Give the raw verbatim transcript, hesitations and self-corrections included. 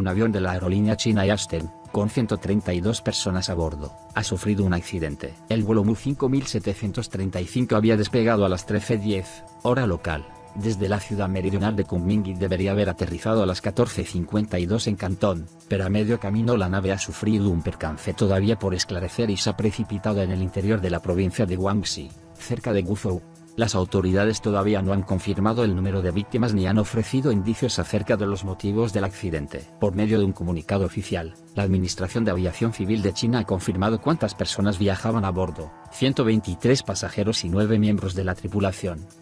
un avión de la aerolínea china Yasten, con ciento treinta y dos personas a bordo, ha sufrido un accidente. El vuelo M U cinco mil setecientos treinta y cinco había despegado a las trece diez, hora local, desde la ciudad meridional de Kunming y debería haber aterrizado a las catorce cincuenta y dos en Cantón, pero a medio camino la nave ha sufrido un percance todavía por esclarecer y se ha precipitado en el interior de la provincia de Guangxi, cerca de Guizhou. Las autoridades todavía no han confirmado el número de víctimas ni han ofrecido indicios acerca de los motivos del accidente. Por medio de un comunicado oficial, la Administración de Aviación Civil de China ha confirmado cuántas personas viajaban a bordo: ciento veintitrés pasajeros y nueve miembros de la tripulación.